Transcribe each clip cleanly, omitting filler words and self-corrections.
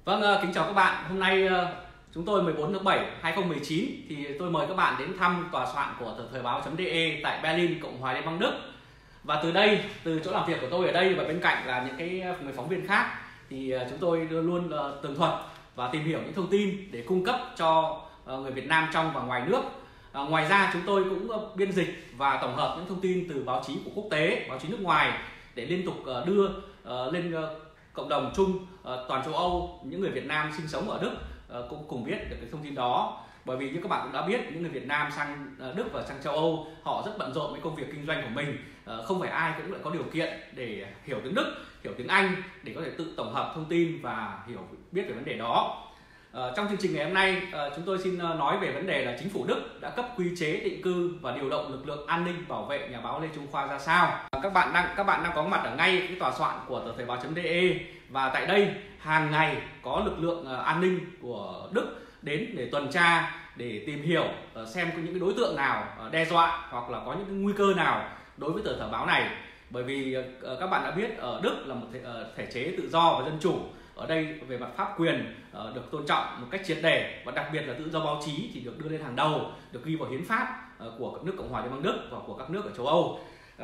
Vâng, kính chào các bạn. Hôm nay chúng tôi 14 tháng 7 2019 thì tôi mời các bạn đến thăm tòa soạn của tờ Thời báo.de tại Berlin, Cộng hòa Liên bang Đức. Và từ đây, từ chỗ làm việc của tôi ở đây và bên cạnh là những người phóng viên khác thì chúng tôi luôn tường thuật và tìm hiểu những thông tin để cung cấp cho người Việt Nam trong và ngoài nước. Ngoài ra chúng tôi cũng biên dịch và tổng hợp những thông tin từ báo chí của quốc tế, báo chí nước ngoài để liên tục đưa lên cộng đồng chung toàn châu Âu, những người Việt Nam sinh sống ở Đức cũng cùng biết được cái thông tin đó. Bởi vì như các bạn cũng đã biết, những người Việt Nam sang Đức và sang châu Âu họ rất bận rộn với công việc kinh doanh của mình, không phải ai cũng lại có điều kiện để hiểu tiếng Đức, hiểu tiếng Anh để có thể tự tổng hợp thông tin và biết về vấn đề đó. Trong chương trình ngày hôm nay chúng tôi xin nói về vấn đề là chính phủ Đức đã cấp quy chế định cư và điều động lực lượng an ninh bảo vệ nhà báo Lê Trung Khoa ra sao. Các bạn đang có mặt ở ngay cái tòa soạn của tờ Thời báo.de và tại đây hàng ngày có lực lượng an ninh của Đức đến để tuần tra, để tìm hiểu xem có những cái đối tượng nào đe dọa hoặc là có những cái nguy cơ nào đối với tờ Thời báo này. Bởi vì các bạn đã biết ở Đức là một thể chế tự do và dân chủ. Ở đây về mặt pháp quyền được tôn trọng một cách triệt để, và đặc biệt là tự do báo chí thì được đưa lên hàng đầu, được ghi vào hiến pháp của các nước Cộng hòa Liên bang Đức và của các nước ở châu Âu.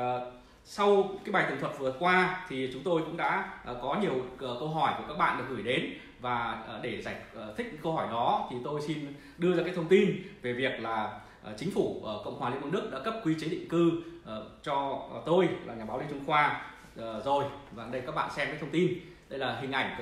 Sau cái bài tường thuật vừa qua thì chúng tôi cũng đã có nhiều câu hỏi của các bạn được gửi đến, và để giải thích câu hỏi đó thì tôi xin đưa ra cái thông tin về việc là chính phủ Cộng hòa Liên bang Đức đã cấp quy chế định cư cho tôi là nhà báo Lê Trung Khoa rồi. Và đây các bạn xem cái thông tin. Đây là hình ảnh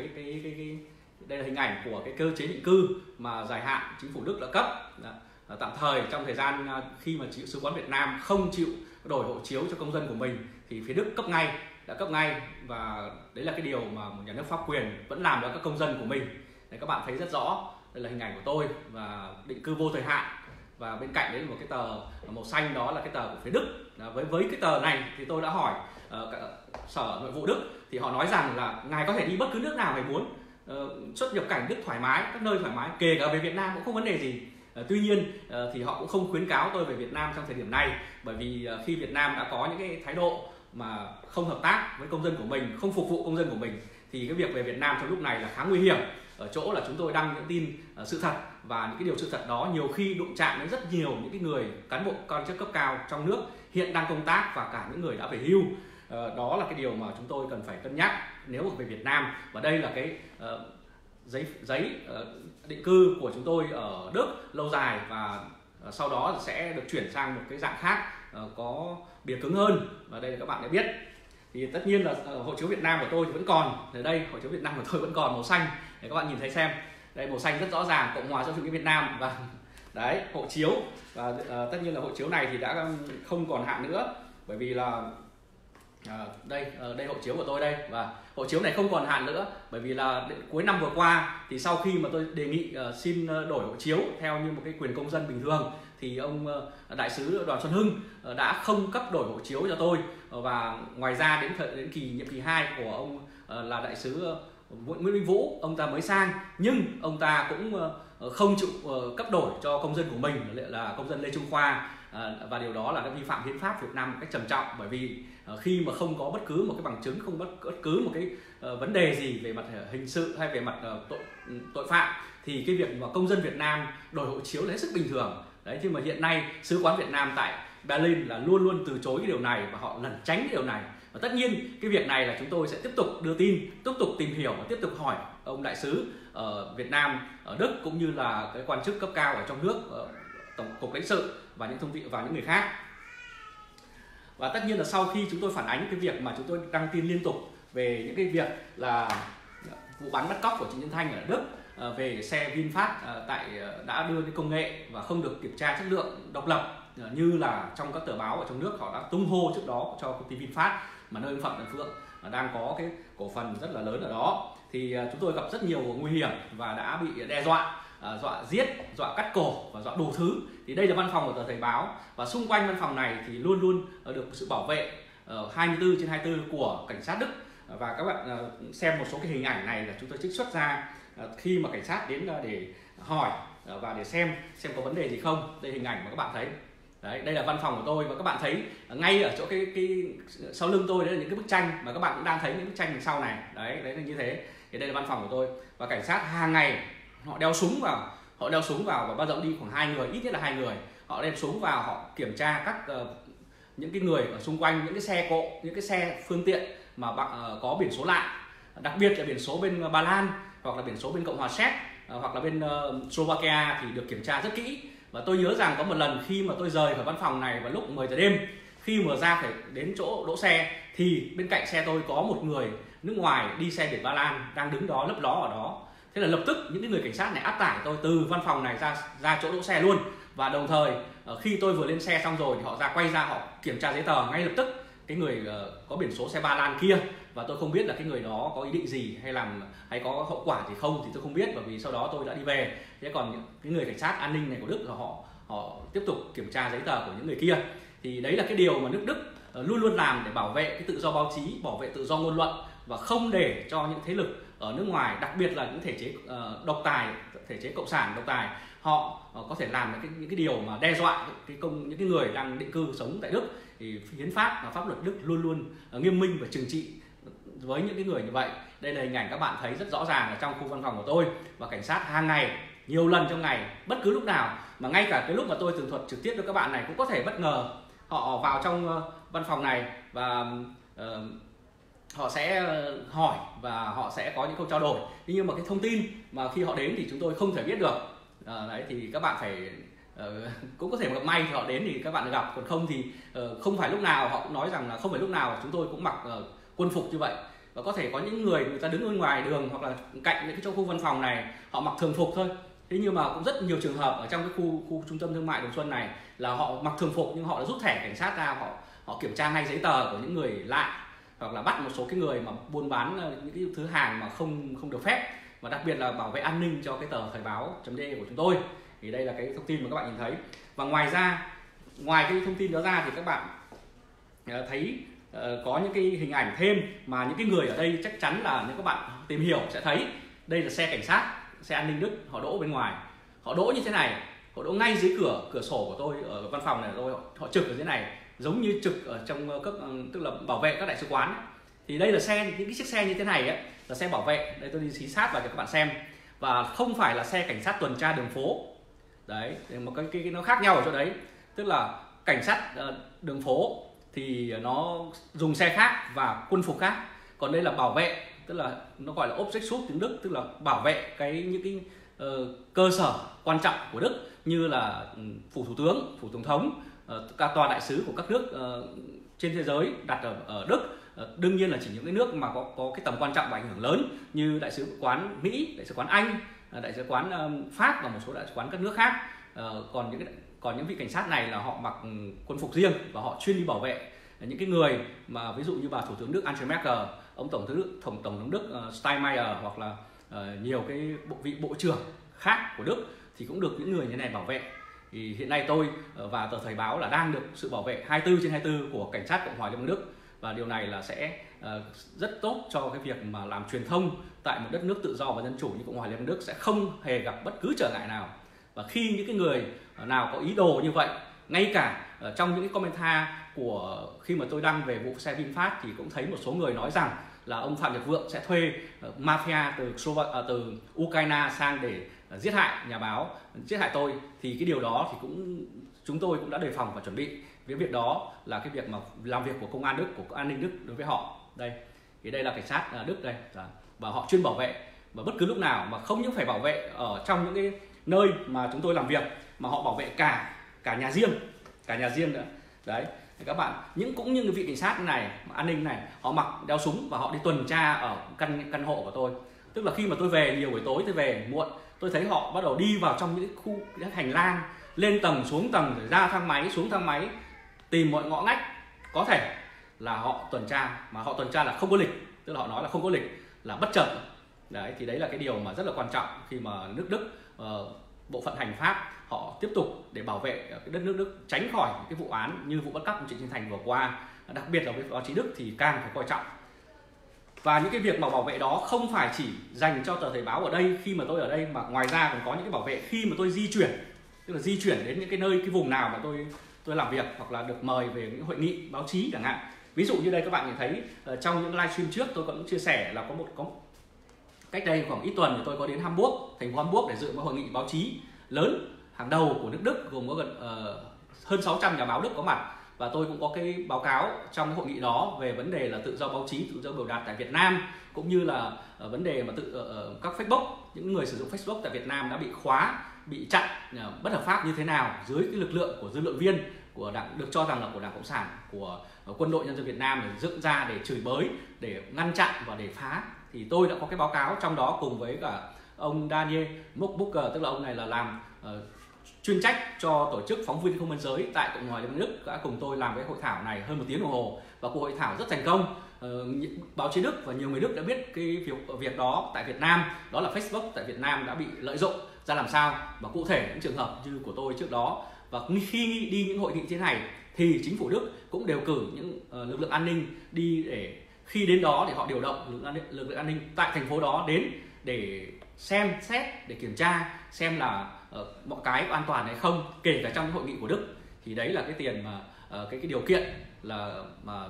đây là hình ảnh của cái cơ chế định cư mà dài hạn chính phủ Đức đã cấp tạm thời trong thời gian khi mà sứ quán Việt Nam không chịu đổi hộ chiếu cho công dân của mình thì phía Đức đã cấp ngay, và đấy là cái điều mà một nhà nước pháp quyền vẫn làm cho các công dân của mình. Đấy, các bạn thấy rất rõ, đây là hình ảnh của tôi và định cư vô thời hạn, và bên cạnh đấy là một cái tờ màu xanh, đó là cái tờ của phía Đức. Với cái tờ này thì tôi đã hỏi Sở Nội vụ Đức thì họ nói rằng là ngài có thể đi bất cứ nước nào ngài muốn, xuất nhập cảnh Đức thoải mái, các nơi thoải mái, kể cả về Việt Nam cũng không vấn đề gì. Tuy nhiên thì họ cũng không khuyến cáo tôi về Việt Nam trong thời điểm này, bởi vì khi Việt Nam đã có những cái thái độ mà không hợp tác với công dân của mình, không phục vụ công dân của mình, thì cái việc về Việt Nam trong lúc này là khá nguy hiểm. Ở chỗ là chúng tôi đăng những tin sự thật, và những cái điều sự thật đó nhiều khi đụng chạm đến rất nhiều những cái người cán bộ quan chức cấp cao trong nước hiện đang công tác và cả những người đã về hưu. Đó là cái điều mà chúng tôi cần phải cân nhắc nếu mà về Việt Nam. Và đây là cái giấy định cư của chúng tôi ở Đức lâu dài, và sau đó sẽ được chuyển sang một cái dạng khác có bìa cứng hơn, và đây là các bạn đã biết. Thì tất nhiên là hộ chiếu Việt Nam của tôi thì vẫn còn ở đây, hộ chiếu Việt Nam của tôi vẫn còn màu xanh để các bạn nhìn thấy xem. Đây màu xanh rất rõ ràng, Cộng hòa xã hội chủ nghĩa Việt Nam, và đấy hộ chiếu. Và tất nhiên là hộ chiếu này thì đã không còn hạn nữa, bởi vì là đây hộ chiếu của tôi đây, và hộ chiếu này không còn hạn nữa bởi vì là cuối năm vừa qua thì sau khi mà tôi đề nghị xin đổi hộ chiếu theo như một cái quyền công dân bình thường thì ông đại sứ Đoàn Xuân Hưng đã không cấp đổi hộ chiếu cho tôi. Và ngoài ra đến nhiệm kỳ 2 của ông là đại sứ Nguyễn Minh Vũ, ông ta mới sang nhưng ông ta cũng không chịu cấp đổi cho công dân của mình là công dân Lê Trung Khoa. Và điều đó là đã vi phạm hiến pháp Việt Nam một cách trầm trọng, bởi vì khi mà không có bất cứ một cái bằng chứng, không bất cứ một cái vấn đề gì về mặt hình sự hay về mặt tội phạm thì cái việc mà công dân Việt Nam đổi hộ chiếu là hết sức bình thường. Đấy, nhưng mà hiện nay sứ quán Việt Nam tại Berlin là luôn luôn từ chối cái điều này và họ lẩn tránh cái điều này. Và tất nhiên cái việc này là chúng tôi sẽ tiếp tục đưa tin, tiếp tục tìm hiểu và tiếp tục hỏi ông đại sứ ở Việt Nam, ở Đức cũng như là cái quan chức cấp cao ở trong nước, tổng cục lãnh sự và những thông tin và những người khác. Và tất nhiên là sau khi chúng tôi phản ánh cái việc mà chúng tôi đăng tin liên tục về những cái việc là vụ bắn bắt cóc của Trịnh Nhân Thanh ở Đức, về xe VinFast đã đưa cái công nghệ và không được kiểm tra chất lượng độc lập như là trong các tờ báo ở trong nước họ đã tung hô trước đó cho công ty VinFast, mà nơi ông Phạm Tấn Phượng đang có cái cổ phần rất là lớn ở đó. Thì chúng tôi gặp rất nhiều nguy hiểm và đã bị đe dọa, dọa giết, dọa cắt cổ và dọa đủ thứ. Thì đây là văn phòng của tờ Thời báo, và xung quanh văn phòng này thì luôn luôn được sự bảo vệ 24/24 của cảnh sát Đức. Và các bạn xem một số cái hình ảnh này là chúng tôi trích xuất ra khi mà cảnh sát đến để hỏi và để xem có vấn đề gì không. Đây hình ảnh mà các bạn thấy. Đấy, đây là văn phòng của tôi, và các bạn thấy ngay ở chỗ cái sau lưng tôi đấy là những cái bức tranh mà các bạn cũng đang thấy những bức tranh đằng sau này. Đấy là như thế. Thì đây là văn phòng của tôi, và cảnh sát hàng ngày họ đeo súng vào, và bao giờ đi khoảng 2 người, ít nhất là 2 người, họ đem súng vào, họ kiểm tra các những cái người ở xung quanh, những cái xe cộ, những cái xe phương tiện mà có biển số lạ, đặc biệt là biển số bên Ba Lan hoặc là biển số bên Cộng hòa Séc hoặc là bên Slovakia thì được kiểm tra rất kỹ. Và tôi nhớ rằng có một lần khi mà tôi rời khỏi văn phòng này vào lúc 10 giờ đêm, khi mà ra phải đến chỗ đỗ xe thì bên cạnh xe tôi có một người nước ngoài đi xe biển Ba Lan đang đứng đó lấp ló ở đó. Thế là lập tức những người cảnh sát này áp tải tôi từ văn phòng này ra chỗ đỗ xe luôn. Và đồng thời khi tôi vừa lên xe xong rồi thì họ quay ra họ kiểm tra giấy tờ ngay lập tức cái người có biển số xe Ba Lan kia. Và tôi không biết là cái người đó có ý định gì hay có hậu quả gì không thì tôi không biết, bởi vì sau đó tôi đã đi về. Thế còn cái người cảnh sát an ninh này của Đức là họ tiếp tục kiểm tra giấy tờ của những người kia. Thì đấy là cái điều mà nước Đức luôn luôn làm để bảo vệ cái tự do báo chí, bảo vệ tự do ngôn luận, và không để cho những thế lực ở nước ngoài, đặc biệt là những thể chế độc tài, thể chế cộng sản độc tài, họ có thể làm những cái điều mà đe dọa những cái người đang định cư sống tại Đức. Thì hiến pháp và pháp luật Đức luôn luôn nghiêm minh và trừng trị với những cái người như vậy. Đây là hình ảnh các bạn thấy rất rõ ràng ở trong khu văn phòng của tôi, và cảnh sát hàng ngày, nhiều lần trong ngày, bất cứ lúc nào, mà ngay cả cái lúc mà tôi tường thuật trực tiếp với các bạn này cũng có thể bất ngờ họ vào trong văn phòng này và họ sẽ hỏi và họ sẽ có những câu trao đổi. Nhưng mà cái thông tin mà khi họ đến thì chúng tôi không thể biết được. Đấy thì các bạn phải cũng có thể gặp may thì họ đến thì các bạn gặp, còn không thì không phải lúc nào họ cũng nói rằng là không phải lúc nào chúng tôi cũng mặc quân phục như vậy. Và có thể có những người ta đứng bên ngoài đường hoặc là cạnh những cái chỗ khu văn phòng này họ mặc thường phục thôi. Thế nhưng mà cũng rất nhiều trường hợp ở trong cái khu trung tâm thương mại Đồng Xuân này là họ mặc thường phục nhưng họ đã rút thẻ cảnh sát ra, họ kiểm tra ngay giấy tờ của những người lạ, hoặc là bắt một số cái người mà buôn bán những cái thứ hàng mà không được phép, và đặc biệt là bảo vệ an ninh cho cái tờ Thời báo.de của chúng tôi. Thì đây là cái thông tin mà các bạn nhìn thấy. Và ngoài cái thông tin đó ra thì các bạn thấy có những cái hình ảnh thêm mà những cái người ở đây chắc chắn là nếu các bạn tìm hiểu sẽ thấy. Đây là xe cảnh sát, xe an ninh Đức, họ đỗ bên ngoài, họ đỗ như thế này, họ đỗ ngay dưới cửa sổ của tôi ở văn phòng này rồi, họ trực ở dưới này giống như trực ở trong tức là bảo vệ các đại sứ quán. Thì đây là những cái chiếc xe như thế này ấy, là xe bảo vệ. Đây tôi đi xí sát vào cho các bạn xem, và không phải là xe cảnh sát tuần tra đường phố. Đấy, một cái nó khác nhau ở chỗ đấy, tức là cảnh sát đường phố thì nó dùng xe khác và quân phục khác, còn đây là bảo vệ, tức là nó gọi là Objektschutz tiếng Đức, tức là bảo vệ những cái cơ sở quan trọng của Đức như là phủ thủ tướng, phủ tổng thống, các tòa đại sứ của các nước trên thế giới đặt ở Đức. Đương nhiên là chỉ những cái nước mà có cái tầm quan trọng và ảnh hưởng lớn như đại sứ quán Mỹ, đại sứ quán Anh, đại sứ quán Pháp và một số đại sứ quán các nước khác. Còn những vị cảnh sát này là họ mặc quân phục riêng và họ chuyên đi bảo vệ những cái người mà ví dụ như bà thủ tướng Đức Angela Merkel, ông tổng thống Đức Steinmeier, hoặc là nhiều cái vị bộ trưởng khác của Đức thì cũng được những người như này bảo vệ. Thì hiện nay tôi và tờ Thời báo là đang được sự bảo vệ 24/24 của cảnh sát Cộng hòa Liên bang Đức, và điều này là sẽ rất tốt cho cái việc mà làm truyền thông tại một đất nước tự do và dân chủ như Cộng hòa Liên bang Đức sẽ không hề gặp bất cứ trở ngại nào. Và khi những cái người nào có ý đồ như vậy, ngay cả trong những cái comment của khi mà tôi đăng về vụ xe VinFast thì cũng thấy một số người nói rằng là ông Phạm Nhật Vượng sẽ thuê mafia từ Ukraine sang để giết hại nhà báo, giết hại tôi. Thì cái điều đó thì chúng tôi cũng đã đề phòng và chuẩn bị. Cái việc đó là cái việc mà làm việc của công an Đức, của an ninh Đức đối với họ. Đây, thì đây là cảnh sát Đức đây, và họ chuyên bảo vệ, và bất cứ lúc nào, mà không những phải bảo vệ ở trong những cái nơi mà chúng tôi làm việc, mà họ bảo vệ cả nhà riêng nữa. Đấy, thì các bạn cũng như vị cảnh sát này, an ninh này, họ mặc đeo súng và họ đi tuần tra ở căn hộ của tôi. Tức là khi mà tôi về nhiều buổi tối, tôi về muộn, tôi thấy họ bắt đầu đi vào trong những khu hành lang, lên tầng xuống tầng, rồi ra thang máy, xuống thang máy, tìm mọi ngõ ngách có thể là họ tuần tra, mà họ tuần tra là không có lịch, tức là họ nói là không có lịch, là bất chợt. Đấy, thì đấy là cái điều mà rất là quan trọng khi mà nước Đức, bộ phận hành pháp họ tiếp tục để bảo vệ cái đất nước Đức tránh khỏi những cái vụ án như vụ bắt cóc của Trịnh Xuân Thành vừa qua, đặc biệt là với báo chí Đức thì càng phải coi trọng. Và những cái việc mà bảo vệ đó không phải chỉ dành cho tờ Thời báo ở đây khi mà tôi ở đây, mà ngoài ra còn có những cái bảo vệ khi mà tôi di chuyển, tức là di chuyển đến những cái nơi, cái vùng nào mà tôi làm việc, hoặc là được mời về những hội nghị báo chí chẳng hạn. Ví dụ như đây các bạn nhìn thấy trong những livestream trước tôi cũng chia sẻ là cách đây khoảng ít tuần thì tôi có đến Hamburg, thành phố Hamburg để dự một hội nghị báo chí lớn hàng đầu của nước Đức, gồm có gần hơn 600 nhà báo Đức có mặt. Và tôi cũng có cái báo cáo trong cái hội nghị đó về vấn đề là tự do báo chí, tự do biểu đạt tại Việt Nam, cũng như là vấn đề mà các Facebook, những người sử dụng Facebook tại Việt Nam đã bị khóa, bị chặn bất hợp pháp như thế nào dưới cái lực lượng của dư luận viên của đảng, được cho rằng là của Đảng Cộng sản, của Quân đội Nhân dân Việt Nam, để dựng ra để chửi bới, để ngăn chặn và để phá. Thì tôi đã có cái báo cáo trong đó cùng với cả ông Daniel Muckbucker, tức là ông này là làm chuyên trách cho tổ chức Phóng viên Không biên giới tại Cộng hòa Liên bang Đức, đã cùng tôi làm cái hội thảo này hơn 1 tiếng đồng hồ, và cuộc hội thảo rất thành công. Báo chí Đức và nhiều người Đức đã biết cái việc đó tại Việt Nam, đó là Facebook tại Việt Nam đã bị lợi dụng ra làm sao, và cụ thể những trường hợp như của tôi trước đó. Và khi đi những hội nghị thế này thì chính phủ Đức cũng đều cử những lực lượng an ninh đi, để khi đến đó thì họ điều động lực lượng an ninh tại thành phố đó đến để xem xét, để kiểm tra xem là mọi cái có an toàn hay không, kể cả trong hội nghị của Đức. Thì đấy là cái tiền mà cái điều kiện là mà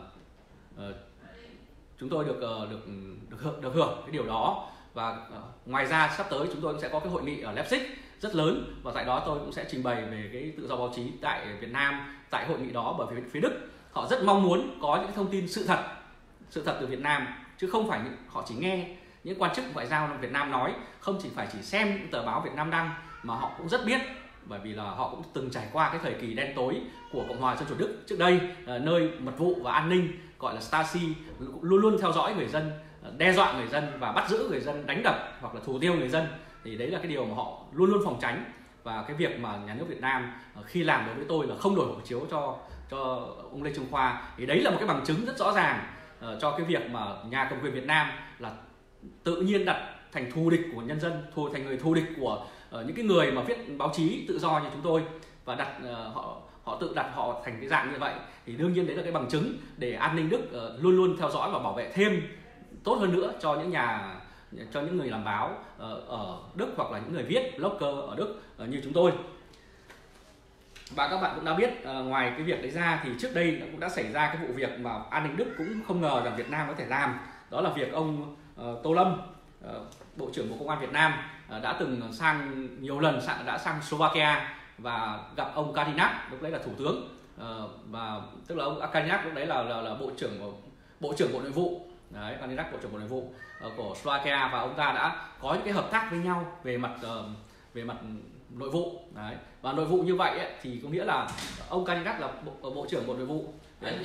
chúng tôi được hưởng cái điều đó. Và ngoài ra sắp tới chúng tôi cũng sẽ có cái hội nghị ở Leipzig rất lớn, và tại đó tôi cũng sẽ trình bày về cái tự do báo chí tại Việt Nam tại hội nghị đó. Bởi vì phía Đức họ rất mong muốn có những thông tin sự thật từ Việt Nam, chứ không phải họ chỉ nghe những quan chức ngoại giao Việt Nam nói, không chỉ xem những tờ báo Việt Nam đăng, mà họ cũng rất biết, bởi vì là họ cũng từng trải qua cái thời kỳ đen tối của Cộng hòa Dân chủ Đức trước đây, nơi mật vụ và an ninh gọi là Stasi luôn luôn theo dõi người dân, đe dọa người dân và bắt giữ người dân, đánh đập hoặc là thủ tiêu người dân. Thì đấy là cái điều mà họ luôn luôn phòng tránh. Và cái việc mà nhà nước Việt Nam khi làm đối với tôi là không đổi hộ chiếu cho ông Lê Trung Khoa, thì đấy là một cái bằng chứng rất rõ ràng cho cái việc mà nhà cầm quyền Việt Nam là tự nhiên đặt thành thù địch của nhân dân, thành người thù địch của những cái người mà viết báo chí tự do như chúng tôi, và họ tự đặt họ thành cái dạng như vậy. Thì đương nhiên đấy là cái bằng chứng để an ninh Đức luôn luôn theo dõi và bảo vệ thêm tốt hơn nữa cho những người làm báo ở Đức, hoặc là những người viết blogger ở Đức như chúng tôi. Và các bạn cũng đã biết, ngoài cái việc đấy ra thì trước đây cũng đã xảy ra cái vụ việc mà an ninh Đức cũng không ngờ rằng Việt Nam có thể làm. Đó là việc ông Tô Lâm, Bộ trưởng Bộ Công an Việt Nam, đã từng nhiều lần đã sang Slovakia và gặp ông Kaliňák, lúc đấy là thủ tướng, và tức là ông Kaliňák lúc đấy là bộ trưởng Bộ Nội vụ. Đấy, Kaliňák bộ trưởng Bộ Nội vụ của Slovakia, và ông ta đã có những cái hợp tác với nhau về mặt nội vụ. Đấy. Và nội vụ như vậy ấy, thì có nghĩa là ông Kaliňák là bộ trưởng Bộ Nội vụ. Đấy.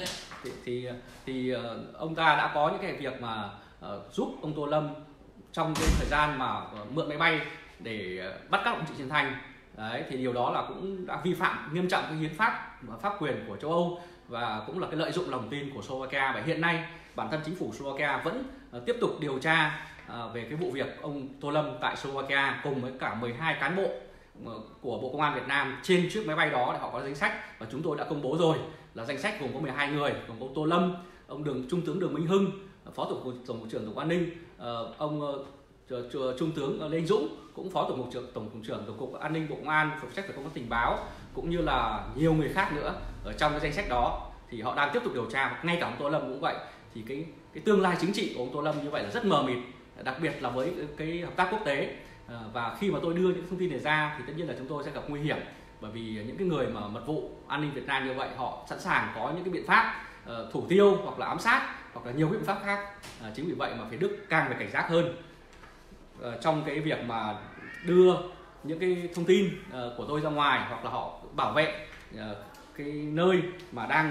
Thì ông ta đã có những cái việc mà giúp ông Tô Lâm trong cái thời gian mà mượn máy bay để bắt cóc ông Trịnh Xuân Thanh. Đấy, thì điều đó là cũng đã vi phạm nghiêm trọng cái hiến pháp quyền của châu Âu, và cũng là cái lợi dụng lòng tin của Slovakia. Và hiện nay bản thân chính phủ Slovakia vẫn tiếp tục điều tra về cái vụ việc ông Tô Lâm tại Slovakia cùng với cả 12 cán bộ của Bộ Công an Việt Nam trên chiếc máy bay đó, để họ có danh sách, và chúng tôi đã công bố rồi, là danh sách gồm có 12 người, gồm ông Tô Lâm, ông Trung tướng Đường Minh Hưng, Phó Tổng cục trưởng Tổng an ninh, ông Trung tướng Lê Anh Dũng, cũng Phó Tổng cục trưởng Tổng cục An ninh Bộ Công an, phụ trách về công tác tình báo, cũng như là nhiều người khác nữa ở trong cái danh sách đó. Thì họ đang tiếp tục điều tra, ngay cả ông Tô Lâm cũng vậy. Thì cái tương lai chính trị của ông Tô Lâm như vậy là rất mờ mịt, đặc biệt là với cái hợp tác quốc tế. Và khi mà tôi đưa những thông tin này ra thì tất nhiên là chúng tôi sẽ gặp nguy hiểm, bởi vì những cái người mà mật vụ an ninh Việt Nam như vậy, họ sẵn sàng có những cái biện pháp thủ tiêu hoặc là ám sát hoặc là nhiều biện pháp khác. Chính vì vậy mà phía Đức càng phải cảnh giác hơn trong cái việc mà đưa những cái thông tin của tôi ra ngoài, hoặc là họ bảo vệ cái nơi mà đang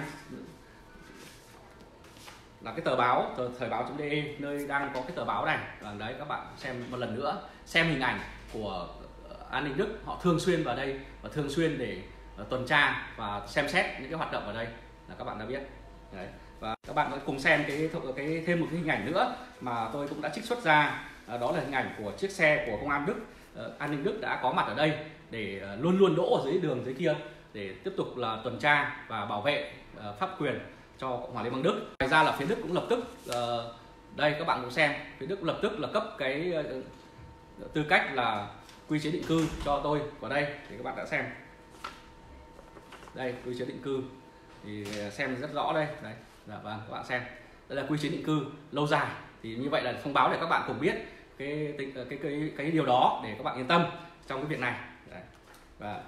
là cái tờ báo thời báo.de, nơi đang có cái tờ báo này. Và đấy, các bạn xem một lần nữa, xem hình ảnh của an ninh Đức, họ thường xuyên vào đây và thường xuyên để tuần tra và xem xét những cái hoạt động ở đây, là các bạn đã biết. Đấy. Và các bạn hãy cùng xem thêm một cái hình ảnh nữa mà tôi cũng đã trích xuất ra, đó là hình ảnh của chiếc xe của công an Đức, an ninh Đức đã có mặt ở đây để luôn luôn đỗ ở dưới đường dưới kia để tiếp tục là tuần tra và bảo vệ pháp quyền cho Cộng hòa Liên bang Đức. Ngoài ra là phía Đức cũng lập tức đây, các bạn cũng xem, phía Đức lập tức là cấp cái tư cách là quy chế định cư cho tôi vào đây, thì các bạn đã xem đây, quy chế định cư thì xem rất rõ đây. Đấy, vâng, các bạn xem, đây là quy chế định cư lâu dài. Thì như vậy là thông báo để các bạn cùng biết cái điều đó để các bạn yên tâm trong cái việc này. Đấy. Và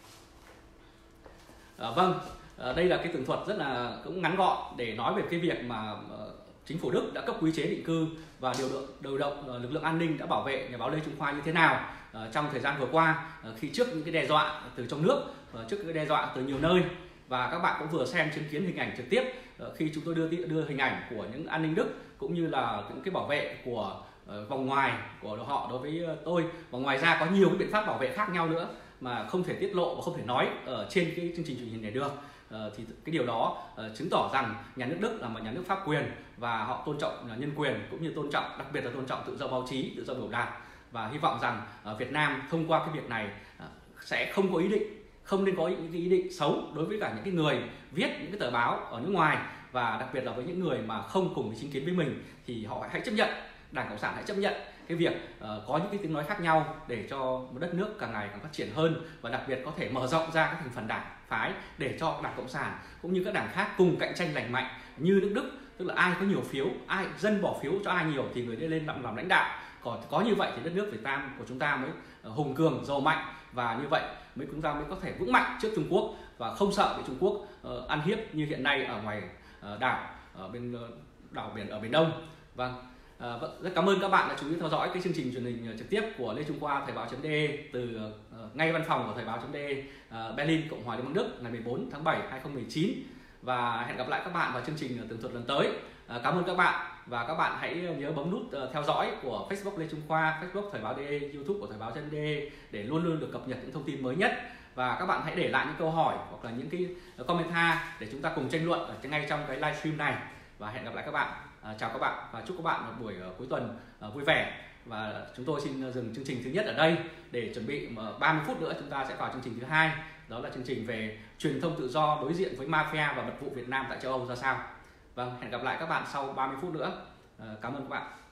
vâng, đây là cái tường thuật rất là cũng ngắn gọn để nói về cái việc mà chính phủ Đức đã cấp quy chế định cư và điều động lực lượng an ninh đã bảo vệ nhà báo Lê Trung Khoa như thế nào trong thời gian vừa qua, khi trước những cái đe dọa từ trong nước, trước cái đe dọa từ nhiều nơi. Và các bạn cũng vừa xem chứng kiến hình ảnh trực tiếp khi chúng tôi đưa hình ảnh của những an ninh Đức cũng như là những cái bảo vệ của vòng ngoài của họ đối với tôi. Và ngoài ra có nhiều cái biện pháp bảo vệ khác nhau nữa mà không thể tiết lộ và không thể nói ở trên cái chương trình truyền hình này được. Thì cái điều đó chứng tỏ rằng nhà nước Đức là một nhà nước pháp quyền và họ tôn trọng nhân quyền cũng như tôn trọng, đặc biệt là tôn trọng tự do báo chí, tự do biểu đạt. Và hy vọng rằng Việt Nam thông qua cái việc này sẽ không nên có những cái ý định xấu đối với cả những cái người viết những cái tờ báo ở nước ngoài, và đặc biệt là với những người mà không cùng với chính kiến với mình thì họ hãy chấp nhận, Đảng Cộng sản hãy chấp nhận cái việc có những cái tiếng nói khác nhau để cho một đất nước càng ngày càng phát triển hơn, và đặc biệt có thể mở rộng ra các thành phần đảng phái để cho Đảng Cộng sản cũng như các đảng khác cùng cạnh tranh lành mạnh như nước Đức, tức là ai có nhiều phiếu, dân bỏ phiếu cho ai nhiều thì người ấy lên làm lãnh đạo. Còn có như vậy thì đất nước Việt Nam của chúng ta mới hùng cường, giàu mạnh, và như vậy chúng ta mới có thể vững mạnh trước Trung Quốc và không sợ bị Trung Quốc ăn hiếp như hiện nay ở ngoài đảo, ở bên đảo biển ở Biển Đông. Vâng, rất cảm ơn các bạn đã chú ý theo dõi cái chương trình truyền hình trực tiếp của Lê Trung Khoa Thời báo.de từ ngay văn phòng của Thời báo.de Berlin, Cộng hòa Liên bang Đức ngày 14 tháng 7 2019, và hẹn gặp lại các bạn vào chương trình tường thuật lần tới. Cảm ơn các bạn, và các bạn hãy nhớ bấm nút theo dõi của Facebook Lê Trung Khoa, Facebook Thời báo.de, YouTube của Thời báo.de để luôn luôn được cập nhật những thông tin mới nhất. Và các bạn hãy để lại những câu hỏi hoặc là những cái comment để chúng ta cùng tranh luận ở ngay trong cái livestream này. Và hẹn gặp lại các bạn. Chào các bạn và chúc các bạn một buổi cuối tuần vui vẻ. Và chúng tôi xin dừng chương trình thứ nhất ở đây để chuẩn bị 30 phút nữa chúng ta sẽ vào chương trình thứ hai, đó là chương trình về truyền thông tự do đối diện với mafia và mật vụ Việt Nam tại châu Âu ra sao. Vâng, hẹn gặp lại các bạn sau 30 phút nữa. Cảm ơn các bạn.